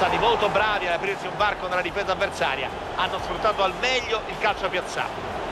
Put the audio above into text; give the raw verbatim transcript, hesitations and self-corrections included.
stati molto bravi ad aprirsi un varco nella difesa avversaria, hanno sfruttato al meglio il calcio piazzato.